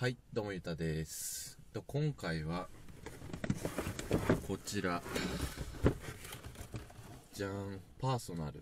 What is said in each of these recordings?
はい、どうもゆたです。今回はこちらじゃん、パーソナル。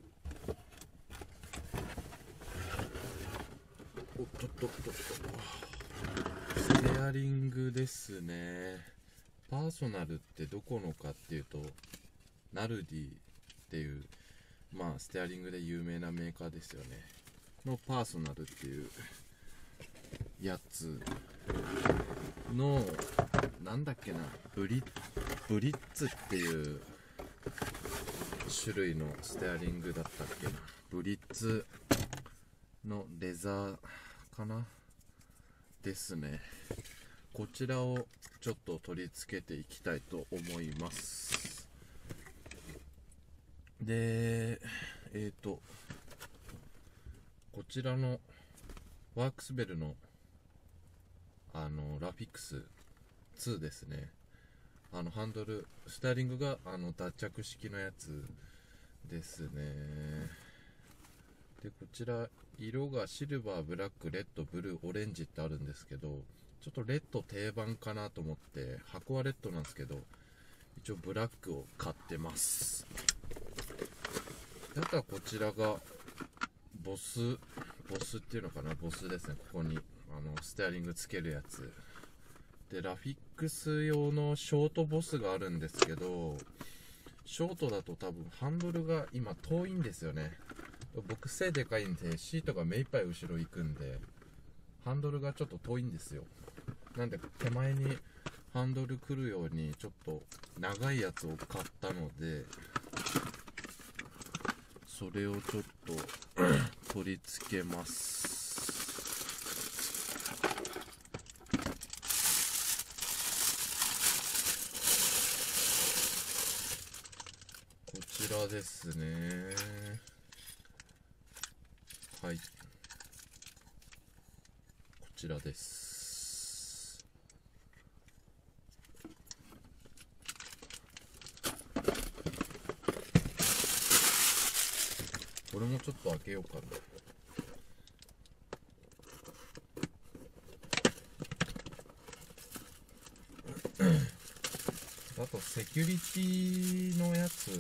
おっとっとっとっと、ステアリングですね。パーソナルってどこのかっていうと、ナルディっていうステアリングで有名なメーカーですよねのパーソナルっていうやつの、なんだっけな、ブリッツっていう種類のステアリングだったっけな。ブリッツのレザーかなですね。こちらをちょっと取り付けていきたいと思います。でこちらのワークスベルのラフィックス2ですね。ハンドルステアリングが脱着式のやつですね。でこちら色がシルバー、ブラック、レッド、ブルー、オレンジってあるんですけど、ちょっとレッド定番かなと思って箱はレッドなんですけど、一応ブラックを買ってます。あとはこちらがボスっていうのかな、ボスですね。ここにステアリングつけるやつで、ラフィックス用のショートボスがあるんですけど、ショートだと多分ハンドルが今遠いんですよね。僕背でかいんでシートが目いっぱい後ろ行くんでハンドルがちょっと遠いんですよ。なんで手前にハンドル来るようにちょっと長いやつを買ったので、それをちょっと取り付けます。こちらですね。はい、こちらです。これもちょっと開けようかな。あとセキュリティのやつ、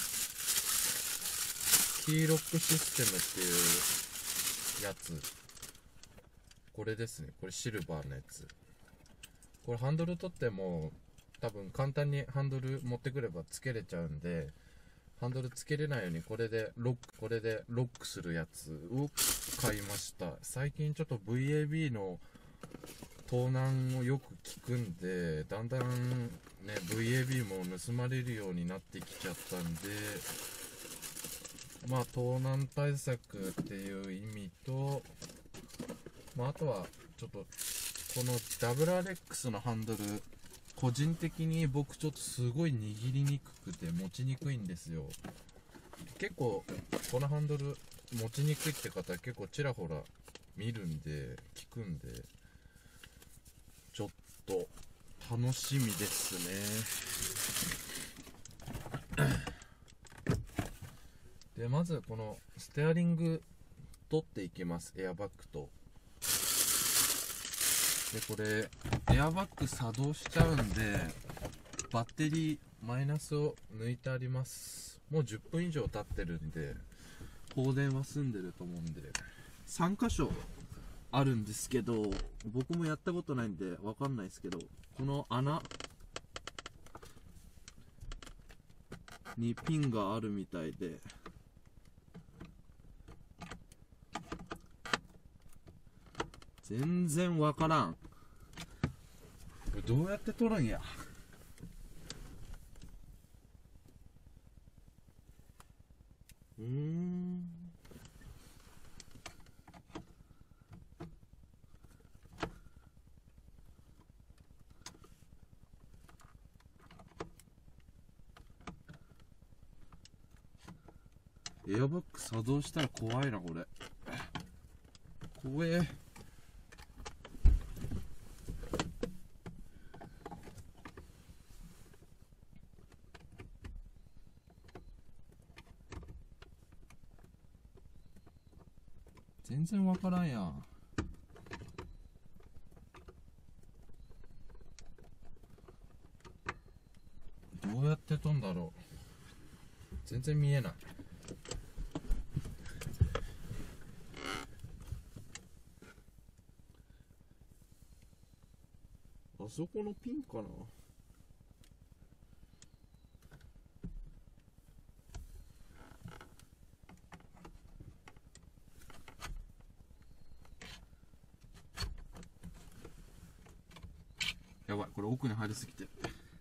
キーロックシステムっていうやつ、これですね。これシルバーのやつ。これハンドル取っても多分簡単にハンドル持ってくればつけれちゃうんで、ハンドルつけれないようにこれでロックするやつを買いました。最近ちょっと VAB の盗難をよく聞くんで、だんだんね VAB も盗まれるようになってきちゃったんで、盗難対策っていう意味と、あとはちょっとこの WRX のハンドル、個人的に僕ちょっとすごい握りにくくて持ちにくいんですよ。結構このハンドル持ちにくいって方結構ちらほら見るんで聞くんで、ちょっと楽しみですね。でまずこのステアリング取っていきます。エアバッグと。でこれエアバッグ作動しちゃうんで、バッテリーマイナスを抜いてあります。もう10分以上経ってるんで放電は済んでると思うんで、3箇所あるんですけど、僕もやったことないんでわかんないですけど、この穴にピンがあるみたいで、全然わからん。これどうやって取るんや。エアバッグ作動したら怖いな、これ。怖え。全然わからんやん。 って飛んだろう。全然見えない。あそこのピンかな。やばい、これ奥に入りすぎてる。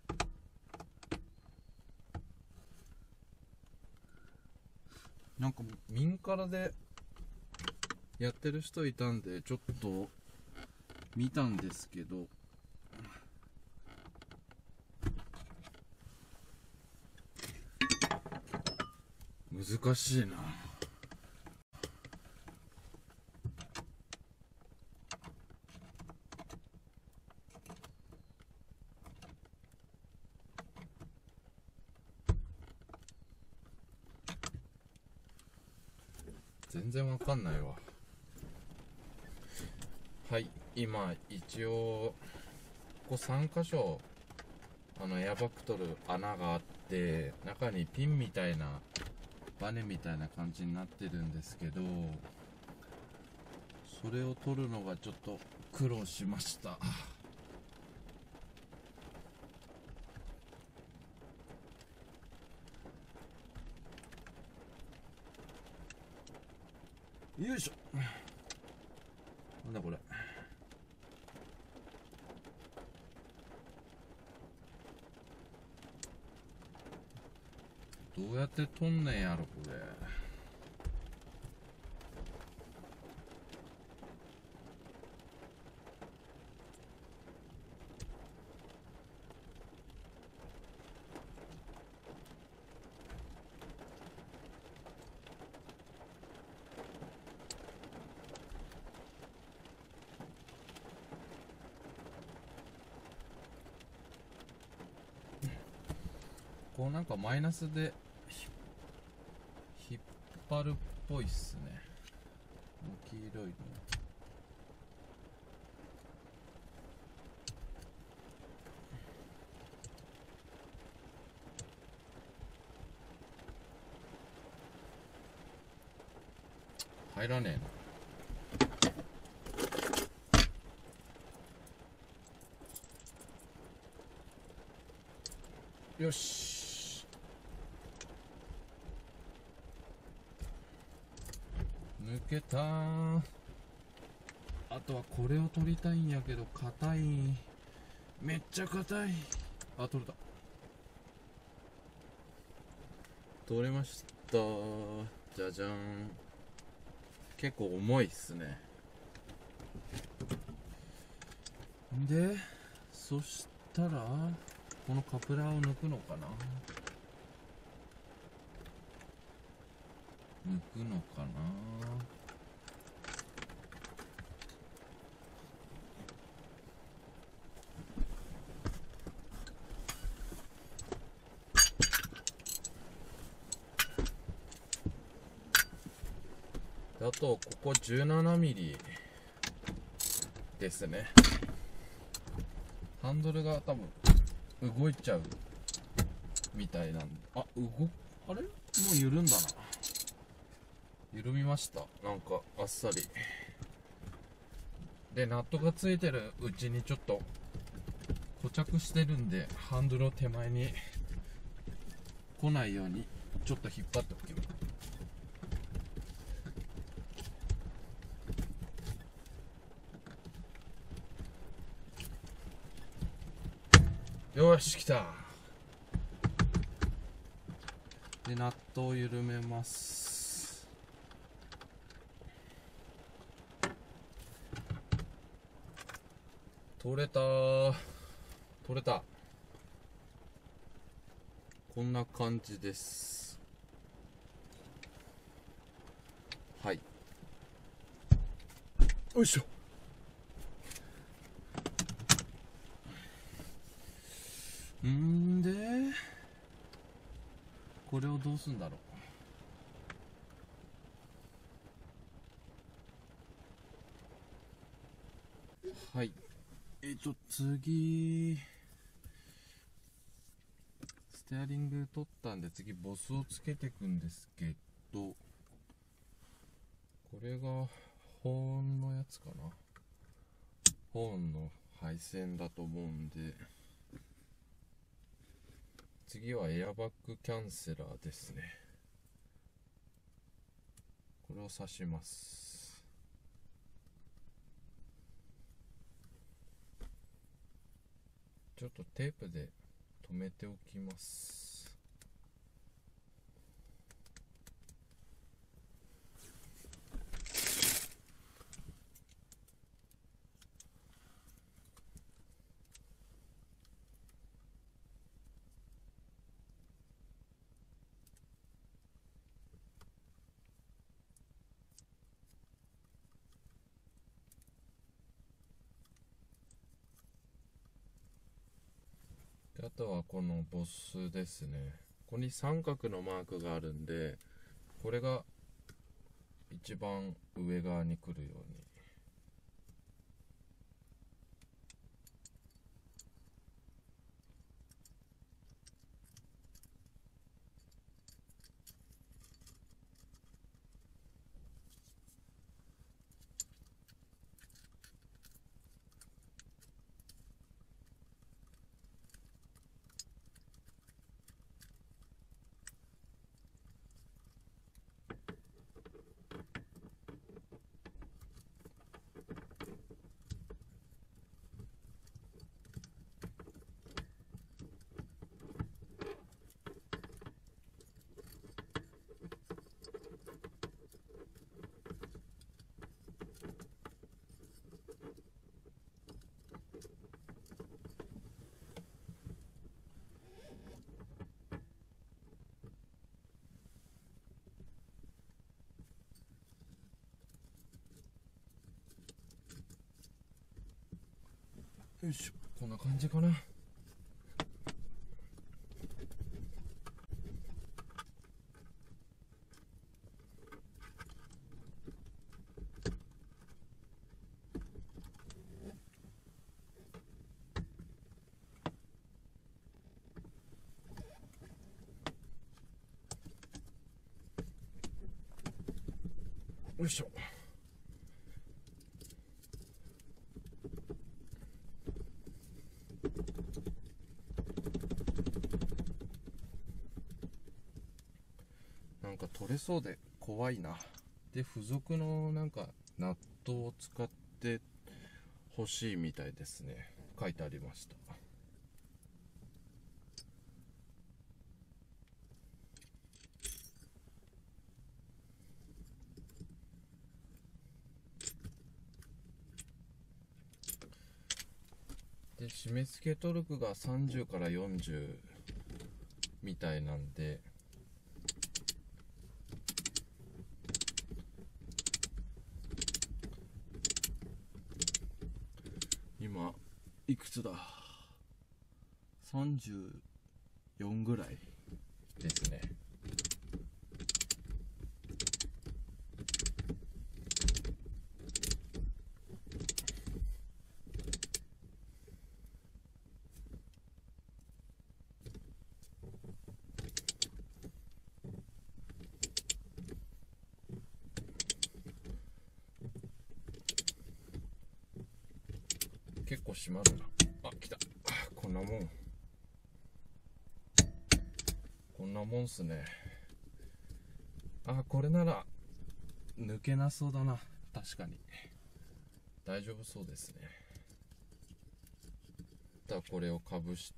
なんか民からでやってる人いたんでちょっと見たんですけど、難しいな。全然わかんないわ。はい、今一応ここ3箇所エアバッグ取る穴があって、中にピンみたいなバネみたいな感じになってるんですけど、それを取るのがちょっと苦労しました。よいしょ。なんだこれ。どうやって取んねんやろこれ。こうなんかマイナスで引っ張るっぽいっすね。黄色いの入らねえな。よし、抜けたー。あとはこれを取りたいんやけど硬い、めっちゃ硬い。あ、取れた、取れました。じゃじゃん。結構重いっすね。でそしたらこのカプラーを抜くのかな、抜くのかな。あとここ17ミリですね。ハンドルが多分動いちゃうみたいなんで、あれもう緩んだな。緩みました。なんかあっさりで、ナットがついてるうちにちょっと固着してるんで、ハンドルを手前に来ないようにちょっと引っ張っておきます。よし、来た。でナットを緩めます。取れたー、取れた。こんな感じです。はい、よいしょ。んでこれをどうすんだろう。はい、次ステアリング取ったんで、次ボスをつけていくんですけど、これがホーンのやつかな。ホーンの配線だと思うんで、次はエアバッグキャンセラーですね。これを挿します。ちょっとテープで留めておきます。あとはこのボスですね。ここに三角のマークがあるんで、これが一番上側に来るように。よいしょ、こんな感じかな。よいしょ。なんか取れそうで怖いな。で、付属のなんかナットを使って欲しいみたいですね。書いてありました。で、締め付けトルクが30から40みたいなんで、今いくつだ、34ぐらいですね。結構締まるな。あ、来た。こんなもんっすね。あ、これなら抜けなそうだな。確かに大丈夫そうですね。あとはこれをかぶして、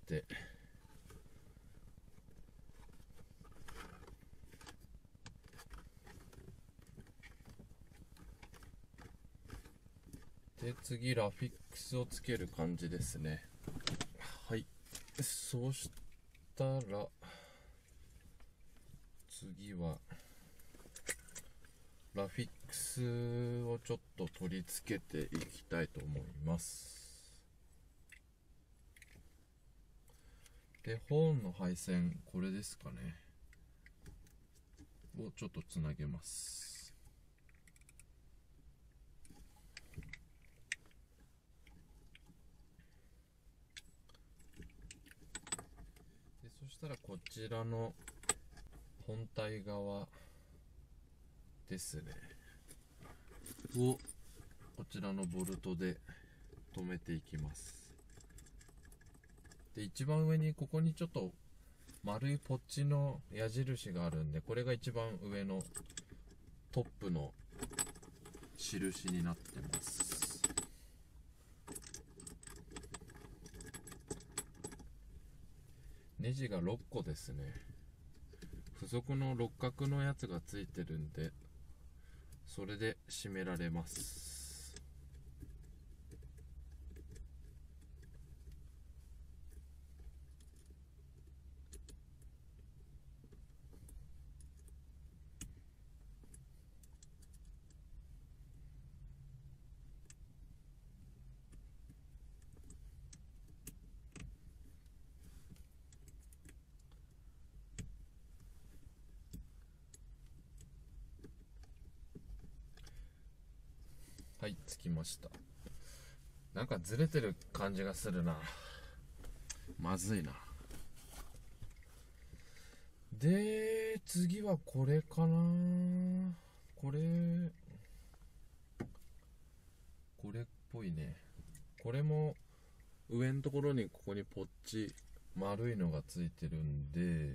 で、次ラフィックスをつける感じですね。はい、そうしたら次はラフィックスをちょっと取り付けていきたいと思います。で、ホーンの配線、これですかね、をちょっとつなげます。で、そししたらこちらの本体側ですねをこちらのボルトで留めていきます。で、一番上にここにちょっと丸いポッチの矢印があるんで、これが一番上のトップの印になってます。ネジが6個ですね。付属の六角のやつがついてるんで、それで締められます。はい、つきました。なんかずれてる感じがするな。まずいな。で、次はこれかな。これっぽいね。これも上のところにここにポッチ丸いのがついてるんで、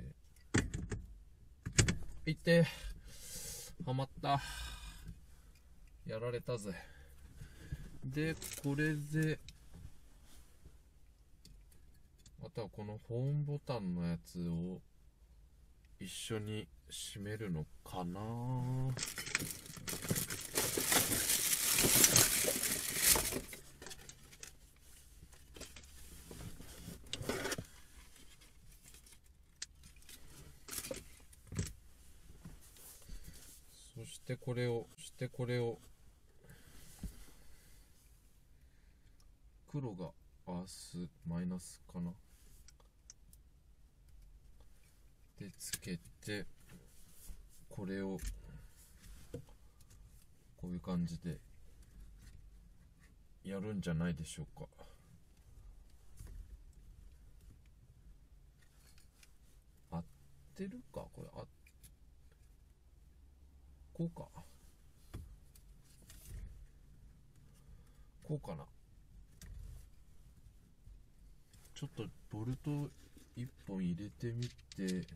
いってはまった。やられたぜ。で、これであとはこのホーンボタンのやつを一緒に締めるのかな。そしてこれを黒がマイナスかなでつけて、これをこういう感じでやるんじゃないでしょうか。合ってるかこれ。こうかな。ちょっとボルト1本入れてみて、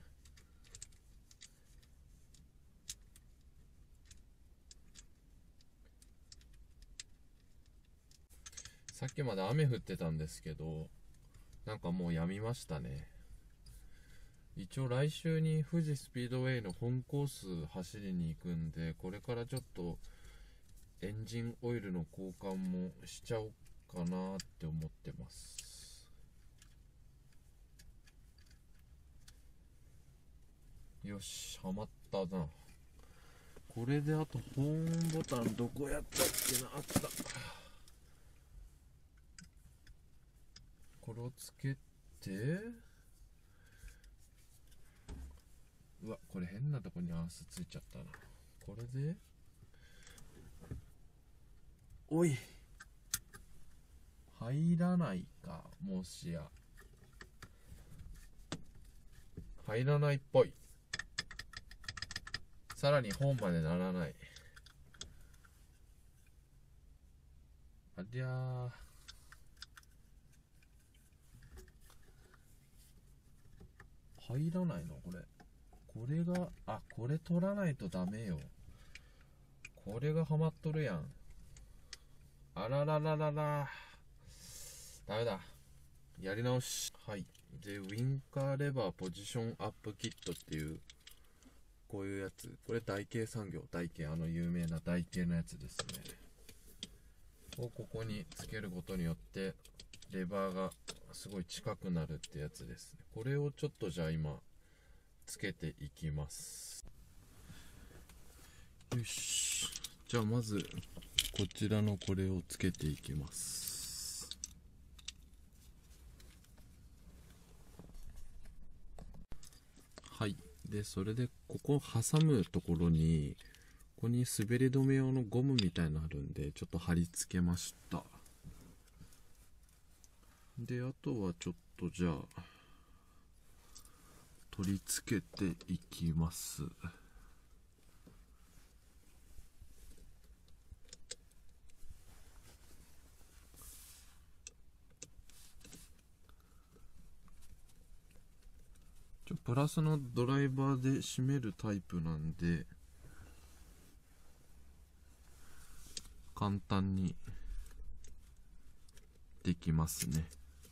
さっきまで雨降ってたんですけど、なんかもうやみましたね。一応来週に富士スピードウェイの本コース走りに行くんで、これからちょっとエンジンオイルの交換もしちゃおうかなって思ってます。よし、はまったな。これであとホーンボタンどこやったっけな。あった。これをつけて、うわ、これ変なとこにアースついちゃったな。これでおい、入らないか。もしや入らないっぽい。さらに本までならない。ありゃー、入らないのこれ。これがこれ取らないとダメよ。これがハマっとるやん。あららららら、ダメだ。やり直し。はい。で、ウィンカーレバーポジションアップキットっていう、こういうやつ。これ台形産業、台形、有名な台形のやつですね。をここにつけることによって、レバーがすごい近くなるってやつですね。これをちょっとじゃあ今、つけていきます。よし。じゃあまず、こちらのこれをつけていきます。はい。で、それで、ここ挟むところに、ここに滑り止め用のゴムみたいなのあるんで、ちょっと貼り付けました。で、あとはちょっとじゃあ、 取り付けていきます。プラスのドライバーで締めるタイプなんで簡単にできますね。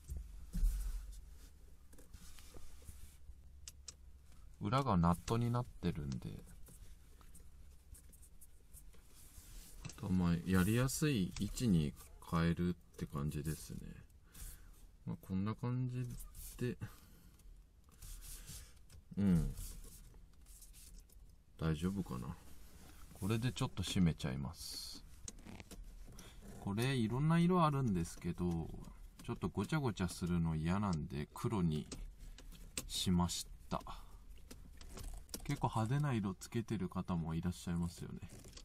裏がナットになってるんで、あとまあやりやすい位置に変えるって感じですね。まあ、こんな感じで大丈夫かな。これでちょっと締めちゃいます。これいろんな色あるんですけど、ちょっとごちゃごちゃするの嫌なんで黒にしました。結構派手な色つけてる方もいらっしゃいますよね。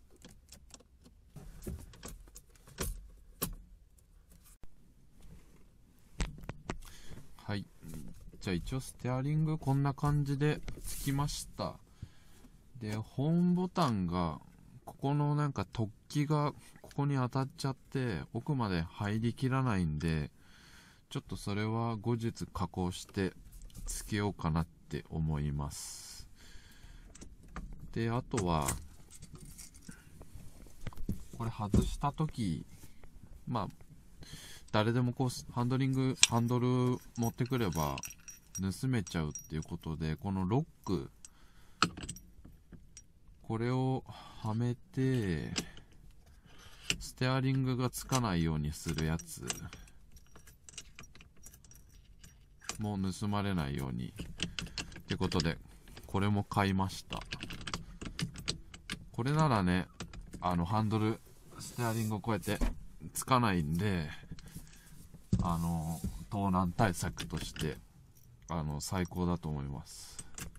はい、じゃあ一応ステアリングこんな感じでつきました。で、ホーンボタンがここのなんか突起がここに当たっちゃって奥まで入りきらないんで、ちょっとそれは後日加工してつけようかなって思います。で、あとはこれ外した時、まあ誰でもこうハンドル持ってくれば盗めちゃうっていうことで、このロックこれをはめてステアリングがつかないようにするやつもう盗まれないようにってことでこれも買いました。これならね、ハンドルステアリングをこうやってつかないんで、盗難対策として最高だと思います。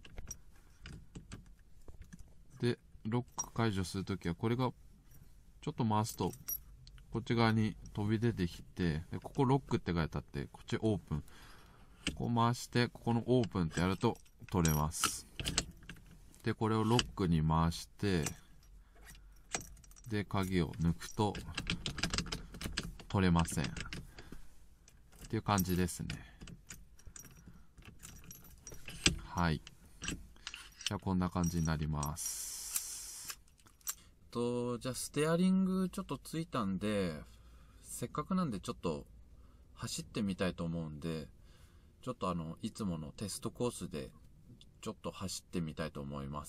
で、ロック解除するときはこれがちょっと回すとこっち側に飛び出てきて、でここロックって書いてあってこっちオープン、こう回してここのオープンってやると取れます。でこれをロックに回してで鍵を抜くと取れませんっていう感じですね。はい、じゃあこんな感じになります。じゃあステアリングちょっとついたんで、せっかくなんでちょっと走ってみたいと思うんで、ちょっといつものテストコースでちょっと走ってみたいと思います。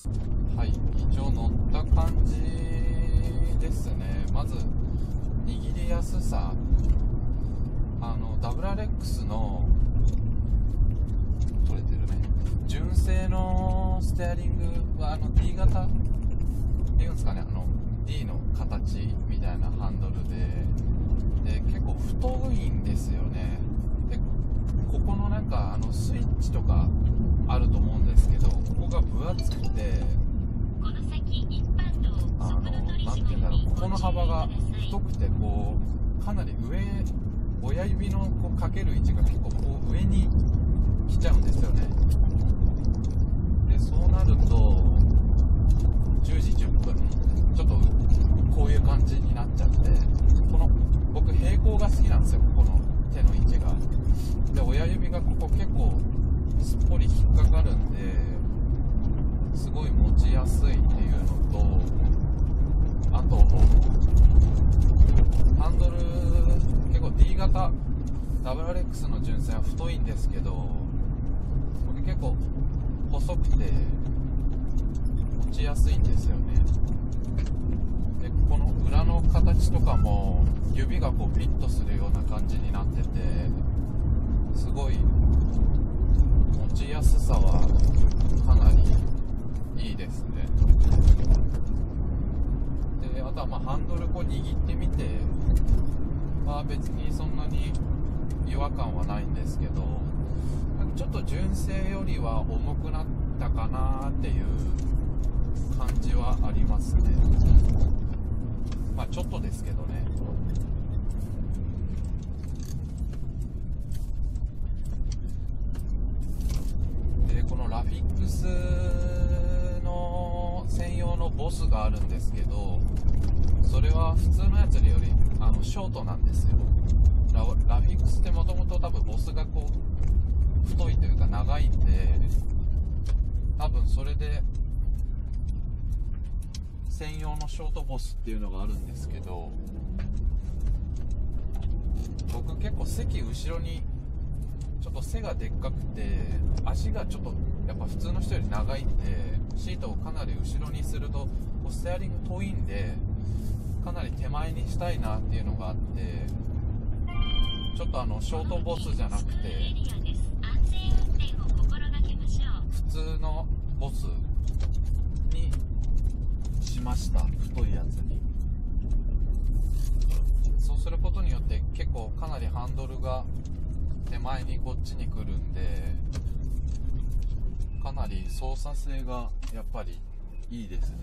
はい、一応乗った感じですね。まず握りやすさ、WRX の取れてるね、純正のステアリングはD 型っていうんですかね、D の形みたいなハンドルで結構太いんですよね。でここのなんかスイッチとかあると思うんですけど、ここが分厚くてなんていうんだろう、ここの幅が太くてこうかなり上、親指のこうかける位置が結構こう上に来ちゃうんですよね。でそうなると10時10分ちょっとこういう感じになっちゃって、この僕平行が好きなんですよ、この手の位置が。で親指がここ結構すっぽり引っかかるんですごい持ちやすいっていうのと、あとハンドル結構 D 型 WRX の純正は太いんですけど、これ結構細くて持ちやすいんですよね。でこの裏の形とかも指がこうフィットするような感じになってて、すごい持ちやすさはかなりいいですね。であとはまあハンドルこう握ってみて、まあ別にそんなに違和感はないんですけど、ちょっと純正よりは重くなったかなっていう感じはありますね。まあちょっとですけどね。でクスの専用のボスがあるんですけど、それは普通のやつよりショートなんですよ。ラフィックスってもともと多分ボスがこう太いというか長いんで、多分それで専用のショートボスっていうのがあるんですけど、僕結構席後ろにちょっと背がでっかくて足がちょっとやっぱ普通の人より長いんで、シートをかなり後ろにするとこうステアリング遠いんで、かなり手前にしたいなっていうのがあって、ちょっとショートボスじゃなくて普通のボスにしました。太いやつに。そうすることによって結構かなりハンドルが手前にこっちに来るんで、かなり操作性がやっぱりいいですね。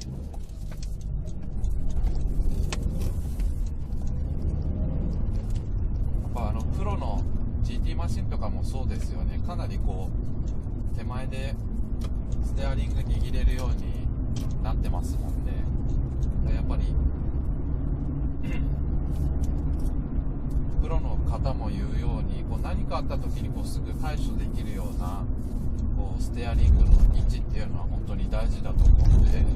やっぱプロの GT マシンとかもそうですよね。かなりこう手前でステアリング握れるようになってますもんね。やっぱりプロの方も言うように、こう何かあった時にこうすぐ対処できるようなこうステアリングの位置っていうのは本当に大事だと思うので、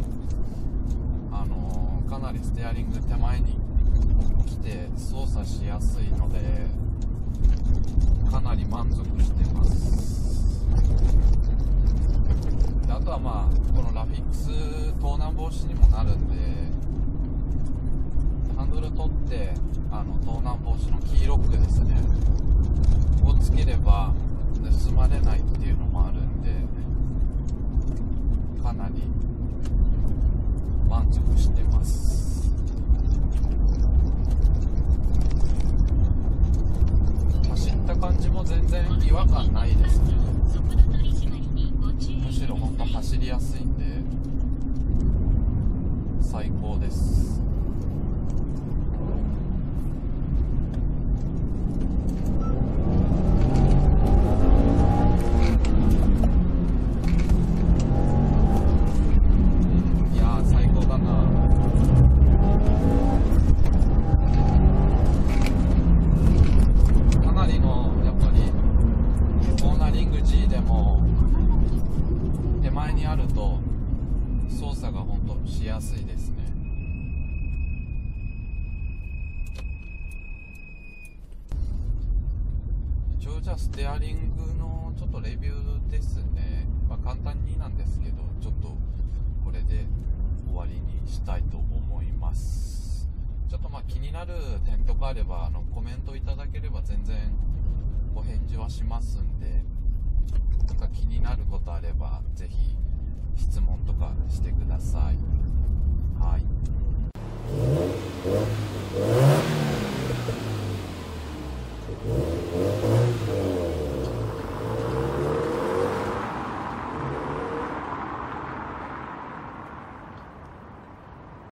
かなりステアリング手前に来て操作しやすいので、かなり満足してます。で、あとはまあこのラフィックス盗難防止にもなるんで、ハンドル取って盗難防止のキーロックですねをつければ盗まれないっていうのもあるんで、かなり満足してます。走った感じも全然違和感ないですね。むしろ本当走りやすいんで最高です。操作が本当しやすいですね。一応じゃあステアリングのちょっとレビューですね。簡単になんですけど、ちょっとこれで終わりにしたいと思います。ちょっと気になる点とかあればコメントいただければ全然お返事はしますんで、なんか気になることあればぜひ質問とかしてください。はい。